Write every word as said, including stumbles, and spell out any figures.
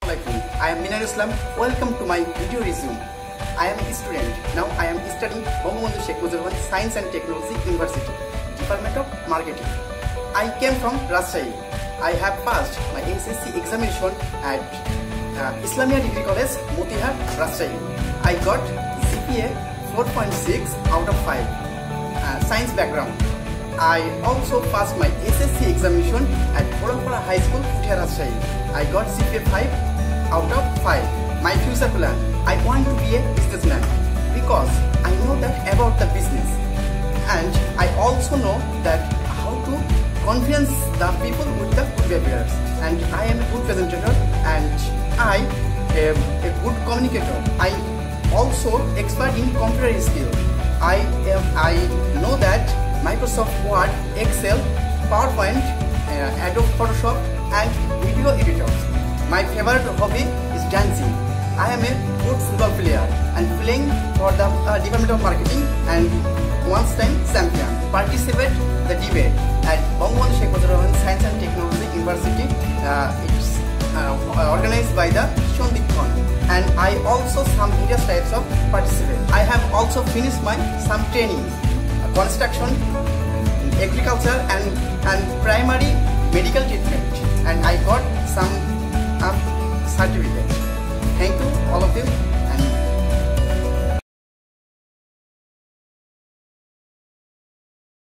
Assalamualaikum. I am Minar Islam. Welcome to my video resume. I am a student. Now I am studying Bangabandhu Sheikh Mujibur Rahman Science and Technology University, Department of Marketing. I came from Rajshahi. I have passed my S S C examination at uh, Islamia Degree College, Motihar, Rajshahi. I got G P A four point six out of five. Uh, science background. I also passed my S S C examination at Purampara High School, Puthiya, Rajshahi. I got G P A five out of five. My future plan, I want to be a businessman because I know that about the business, and I also know that how to convince the people with the good behaviors. And I am a good presenter, and I am a good communicator. I also expert in computer skill. I am I know that Microsoft Word, Excel, PowerPoint, uh, Adobe Photoshop, and video editors. My favorite hobby is dancing. I am a good football player and playing for the uh, Department of Marketing and once time champion. Participate the debate at Bangabandhu Sheikh Mujibur Rahman Science and Technology University. Uh, it's uh, organized by the Shondip Khan. And I also some various types of participate. I have also finished my some training, uh, construction, agriculture, and and primary medical treatment. And I got